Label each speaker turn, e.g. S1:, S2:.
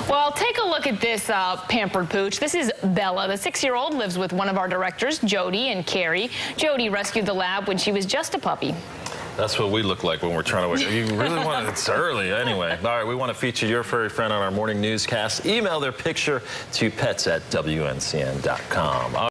S1: Well, take a look at this pampered pooch. This is Bella. The 6-year-old lives with one of our directors, Jody and Carrie. Jody rescued the lab when she was just a puppy.
S2: That's what we look like when we're trying to wake up. You really want to, it's early anyway. All right, we want to feature your furry friend on our morning newscast. Email their picture to pets@wncn.com.